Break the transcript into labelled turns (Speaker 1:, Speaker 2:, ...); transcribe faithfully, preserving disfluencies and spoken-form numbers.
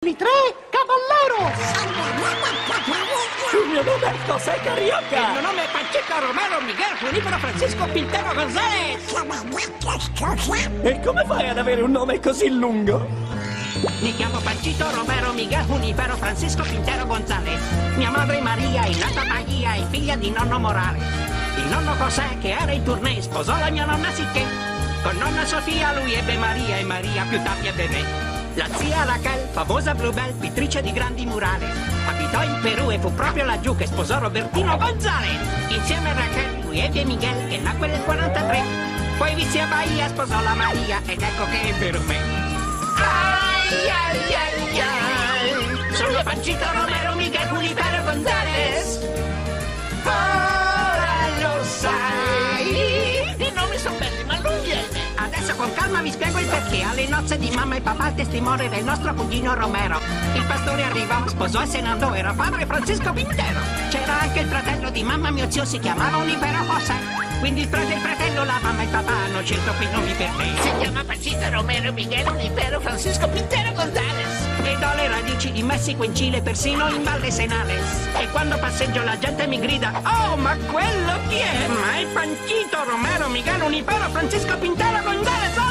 Speaker 1: I tre Cavallero!
Speaker 2: Il mio nome è José Carioca!
Speaker 3: Il mio nome è Pacheco Romero Miguel Junipero Francisco Pintero González!
Speaker 2: E come fai ad avere un nome così lungo?
Speaker 3: Mi chiamo Pancito Romero Miguel Junipero Francisco Pintero González. Mia madre Maria è nata a Bahia e figlia di nonno Morales. Il nonno José, che era in tournée, sposò la mia nonna sicché. Con nonna Sofia lui ebbe Maria e Maria più tardi ebbe me. La zia Raquel, famosa Bluebell, pittrice di grandi murales, abitò in Perù e fu proprio laggiù che sposò Robertino González. Insieme a Raquel lui ebbe Miguel, che nacque nel quarantatré. Poi visse a Bahia, sposò la Maria ed ecco che ebbero me. Ai ai ai ai, sono Pancito Romero Miguel Junipero González. Ora lo sai. I nomi sono belli, ma non viene. Adesso con calma vi spiego il perché. Alle nozze di mamma e papà, il testimone del nostro cugino Romero. Il pastore arrivò, sposò e se ne andò, era padre Francisco Pintero. C'era anche il fratello di mamma, mio zio si chiamava Junipero José. Quindi il frate e il fratello, la mamma e il papà hanno scelto quei nomi per me.
Speaker 4: Si chiama Pancito Romero Miguel Junipero Francisco Pintero González.
Speaker 3: Ed ho le radici in Messico, in Cile, persino in Valle Senales. E quando passeggio la gente mi grida: oh, ma quello chi è? Ma è Pancito Romero Miguel Junipero Francisco Pintero González!